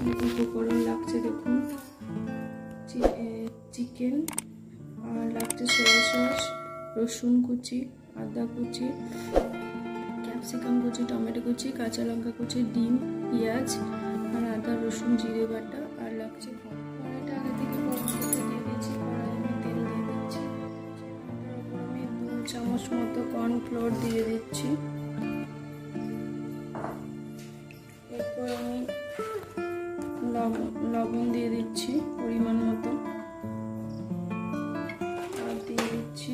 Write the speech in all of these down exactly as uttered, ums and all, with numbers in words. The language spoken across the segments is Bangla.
উপকরণ লাগছে দেখুন, চিকেন, আর লাগছে সয়া সস, রসুন কুচি, আদা কুচি, ক্যাপসিকাম কুচি, টমেটো কুচি, কাঁচা লঙ্কা কুচি, ডিম, পেঁয়াজ আর আদা রসুন জিরে বাটা, আর লাগছে কড়াইটা আগে থেকে গরম করতে দিয়ে দিয়েছি। কড়াই আমি তেল দিয়ে দিচ্ছি, তার উপর আমি দু চামচ মতো কর্নফ্লোর দিয়ে দিচ্ছি। এরপর আমি লবণ দিয়ে দিচ্ছি পরিমাণ মতো, আর দিয়ে দিচ্ছি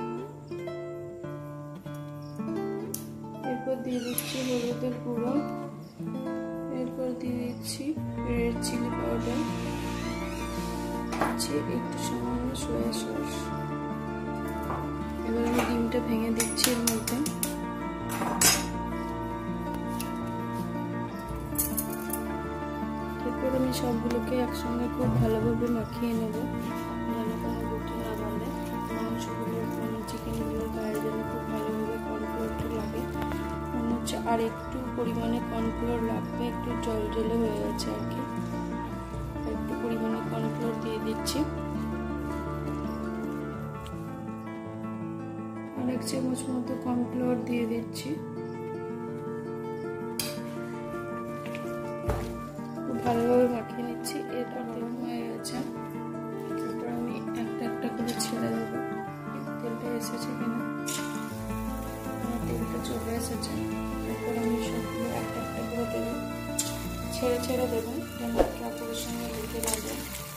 এরপর দিয়ে দিচ্ছি হলুদের গুঁড়ো, এরপর দিয়ে দিচ্ছি রেড চিলি পাউডার, দিচ্ছি একটু সামান্য সয়া সস। এবার আমি ডিমটা ভেঙে দিচ্ছি এর মধ্যে। এরপর আমি সবগুলোকে একসঙ্গে খুব ভালোভাবে মাখিয়ে নেব, যেন কোনো গুটি না বাঁধে। মাংসগুলো মানে চিকেনগুলোর গায়ে যেন খুব ভালোভাবে কর্নফ্লোরটা লাগে। মনে হচ্ছে আর একটু পরিমাণে কর্নফ্লোর লাগবে, একটু জল জলে হয়ে গেছে আর কি। একটু পরিমাণে কর্নফ্লোর দিয়ে দিচ্ছি, আর এক চামচ মতো কর্নফ্লোর দিয়ে দিচ্ছি। ভালোভাবে মাখিয়ে নিচ্ছি। এরপর গরম হয়ে গেছে, এরপর আমি একটা একটা করে ছেড়ে দেবো। তেলটা এসেছে কিনা, আমার তেলটা চলে এসেছে। এরপর আমি সবগুলো একটা একটা করে দেবো, ছেড়ে ছেড়ে দেবো যেন কাপড়ের সঙ্গে লেগে যাবে।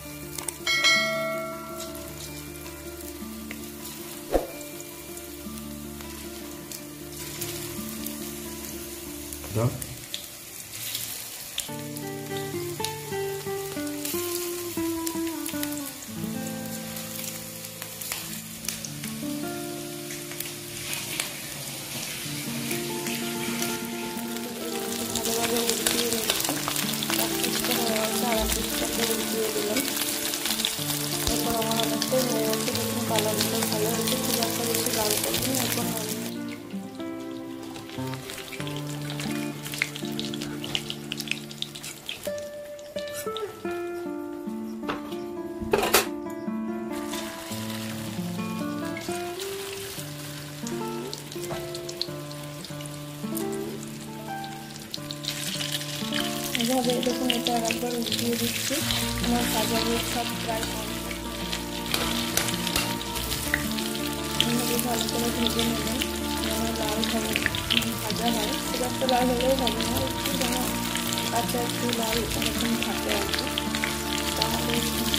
এরপর আমার অনেকটাই হয়ে গেছে, দেখুন কালারগুলো ভালো হয়েছে, খুব একটা বেশি লাল করিনি। এরপর এভাবে দেখুন এটা একবার উঠিয়ে দিচ্ছি। আমার ভাজাগুলো সব প্রায় কমপ্লিট, ভালো করে ভেজে নেবেন যেন লাল ভাবে ভাজা হয়। খুব একটা লাল হলেও হবে না, একটু যেন কাঁচা একটু লাল এরকম থাকে আর কি, তাহলে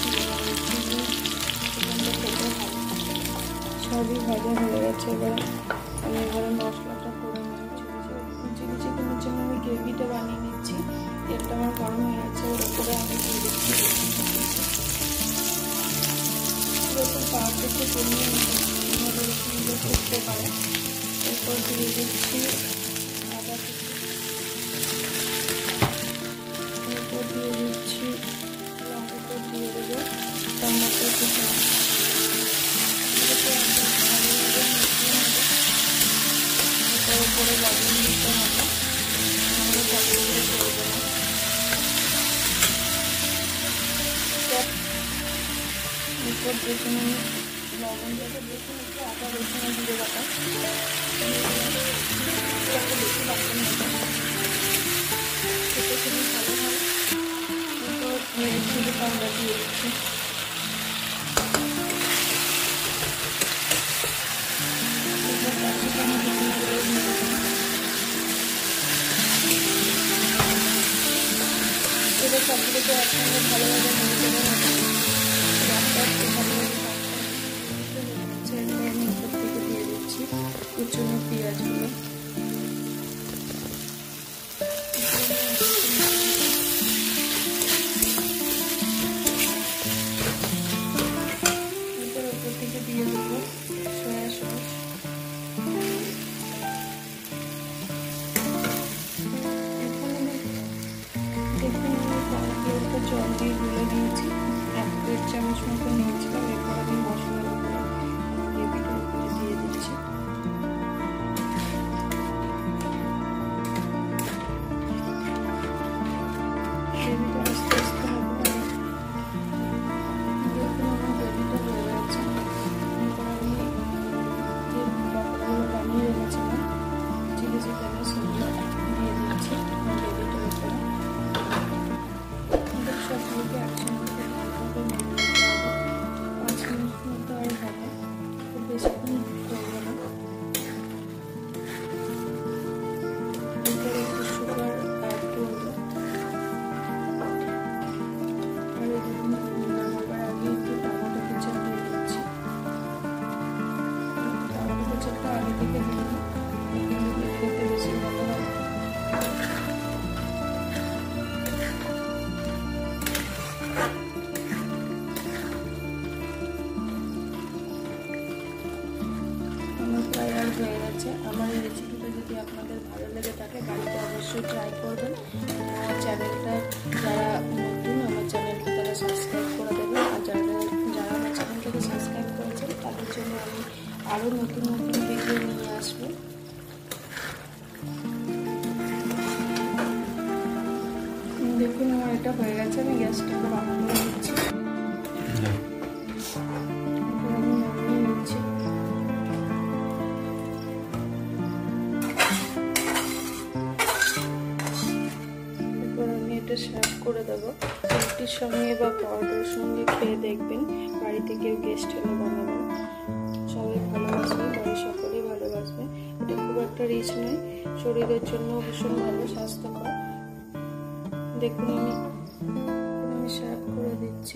চিকেনটা খেতে ভালো। সবই ভাজা হয়ে গেছে। এবার আমি এবারে মশলাটা করে নিচ্ছি। চিলি চিকেনের জন্য আমি গ্রেভিটা বানিয়ে নিচ্ছি। তেলটা আমার গরম হয়ে গেছে, ওর উপরে আমি দিয়ে দিচ্ছি এরকম পাওয়ারটা একটু কমিয়ে নিচ্ছি, সুন্দর করতে পারে। এরপর দিয়ে দিচ্ছি আদা কুচি, এরপর দিয়ে দিচ্ছি লঙ্কাটা দিয়ে দেবো, টমেটো কুচি, এরপর একদম ভালোভাবে মিশিয়ে নেবো। এরপর উপরে লবণ দিতে হবে, আমরা সবগুলো করবো না। এরপর দেখুন আমি লবণ দিয়ে দেখুন একটু আদা রসুন দিয়ে বাটা, বেশি বাটন নেবে, খেতে খুবই ভালো হয়। এরপর রেড চিলি পাউডার দিয়ে দিচ্ছি। এরপর ক্যাপসিকাম কুচিগুলো দিয়ে দেবো। এবার সবগুলোকে একসঙ্গে ভালোভাবে নিয়ে দেবো। আমি উপর থেকে দিয়ে দিচ্ছি কুচনো পেঁয়াজগুলো। এরপর উপর থেকে দিয়ে দেবো সয়া সস। এখন আমি দেখুন আমি কর্নফ্লোরটা জল দিয়ে গুলে দিয়েছি, এক দেড় চামচ মতো নিয়েছিলাম। এরপর আমি মশলার উপরে গ্রেভিটার উপরে দিয়ে দিচ্ছি। গ্রেভিটা ট্রাই করবেন। আমার চ্যানেলটা যারা নতুন আমার চ্যানেলটা তারা সাবস্ক্রাইব করে দেবেন, আর যারা যারা আমার চ্যানেলটাকে সাবস্ক্রাইব করেছেন তাদের জন্য আমি আরও নতুন নতুন ভিডিও নিয়ে আসবো। দেখুন আমার এটা হয়ে গেছে, আমি গ্যাসটাকে অফ করে দিচ্ছি। আমি নামিয়ে নিচ্ছি। এরপর আমি এটা সার্ভ করে দেবো রুটির সঙ্গে বা পরোটার সঙ্গে, খেয়ে দেখবেন। বাড়িতে কেউ গেস্ট হলে বানাবেন, সবাই ভালোবাসবে, বাড়ির সকলেই ভালোবাসবে। এটা খুব একটা রিচ নয়, শরীরের জন্য ভীষণ ভালো, স্বাস্থ্যকর। দেখুন আমি আমি সার্ভ করে দিচ্ছি।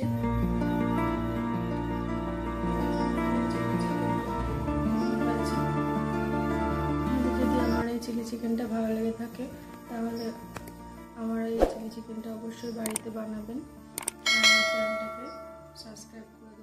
যদি আমার এই চিলি চিকেনটা ভালো লেগে থাকে তাহলে আমার এই চিলি চিকেনটা অবশ্যই বাড়িতে বানাবেন, আর আমার চ্যানেলটাকে সাবস্ক্রাইব করে